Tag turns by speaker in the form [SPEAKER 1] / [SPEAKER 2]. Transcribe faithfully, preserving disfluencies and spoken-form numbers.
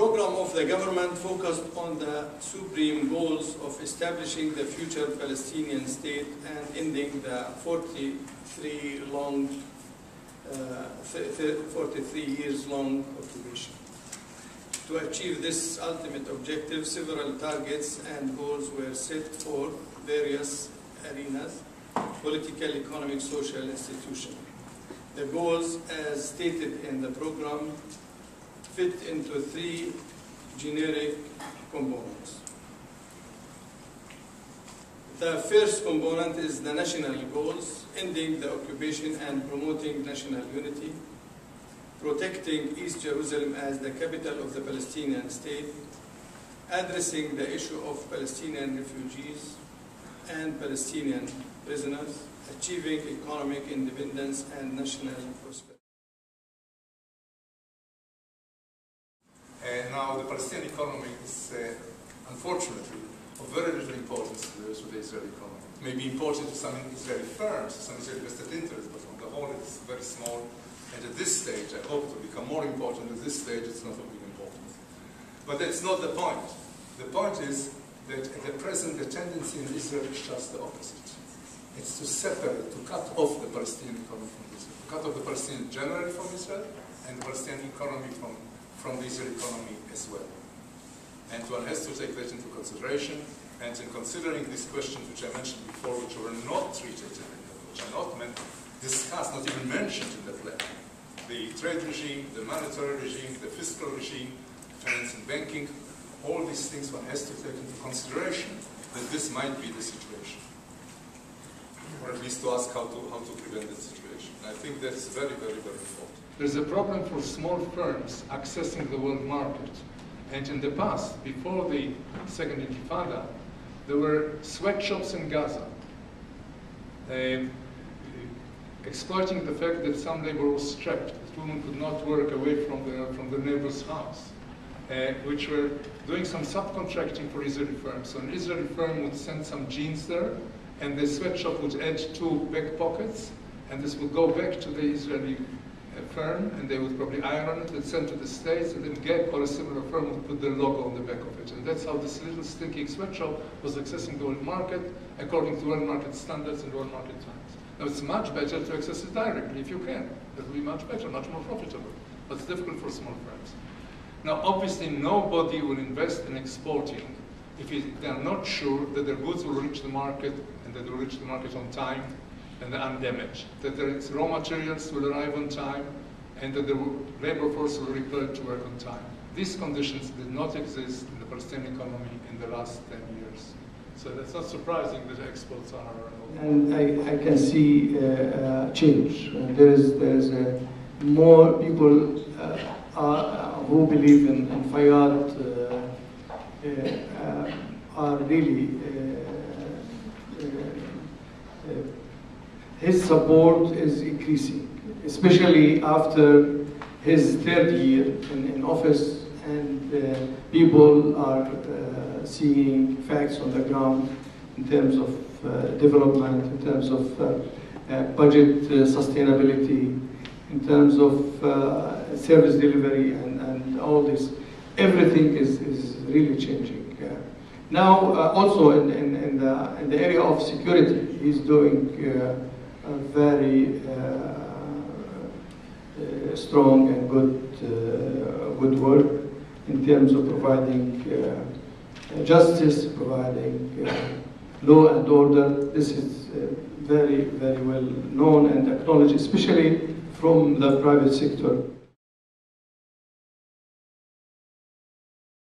[SPEAKER 1] program of the government focused on the supreme goals of establishing the future Palestinian state and ending the forty-three long, uh, forty-three years long occupation. To achieve this ultimate objective, several targets and goals were set for various arenas: political, economic, social, institutional. The goals, as stated in the program, fit into three generic components. The first component is the national goals, ending the occupation and promoting national unity, protecting East Jerusalem as the capital of the Palestinian state, addressing the issue of Palestinian refugees and Palestinian prisoners, achieving economic independence and national prosperity.
[SPEAKER 2] Uh, now, the Palestinian economy is, uh, unfortunately, of very little importance to the, to the Israeli economy. It may be important to some Israeli firms, to some Israeli vested interests, but on the whole, it's very small. And at this stage, I hope it will become more important. At this stage, it's not of big importance. But that's not the point. The point is that at the present, the tendency in Israel is just the opposite. It's to separate, to cut off the Palestinian economy from Israel, to cut off the Palestinian generally from Israel, and the Palestinian economy from from the Israeli economy as well. And one has to take that into consideration, and in considering these questions which I mentioned before, which were not treated, in the, which are not meant, discussed, not even mentioned in the plan. The trade regime, the monetary regime, the fiscal regime, finance and banking, all these things one has to take into consideration that this might be the situation. Or at least to ask how to, how to prevent that situation. And I think that's very, very, very important.
[SPEAKER 3] There's a problem for small firms accessing the world market. And in the past, before the Second Intifada, there were sweatshops in Gaza, um, exploiting the fact that some labor was trapped, that women could not work away from the, from the neighbor's house, uh, which were doing some subcontracting for Israeli firms. So an Israeli firm would send some jeans there, and the sweatshop would add two back pockets, and this would go back to the Israeli firm, and they would probably iron it and send to the States, and then Gap or a similar firm would put their logo on the back of it. And that's how this little stinking sweatshop was accessing the world market according to world market standards and world market times. Now, it's much better to access it directly if you can. That will be much better, much more profitable. But it's difficult for small firms. Now, obviously, nobody will invest in exporting if they are not sure that their goods will reach the market and that they will reach the market on time and undamaged, that their raw materials will arrive on time, and that the labor force will return to work on time. These conditions did not exist in the Palestinian economy in the last ten years. So that's not surprising that exports are...
[SPEAKER 4] And I, I can see uh, uh, change. Uh, there is, there is uh, more people uh, are, who believe in, in Fayyad uh, uh, are really uh, uh, uh, his support is increasing, especially after his third year in, in office, and uh, people are uh, seeing facts on the ground in terms of uh, development, in terms of uh, uh, budget uh, sustainability, in terms of uh, service delivery, and, and all this. Everything is, is really changing. Uh, now, uh, also in, in, in, the, in the area of security, he's doing uh, a very uh, uh, strong and good, uh, good work in terms of providing uh, justice, providing uh, law and order. This is uh, very, very well known and acknowledged, especially from the private sector.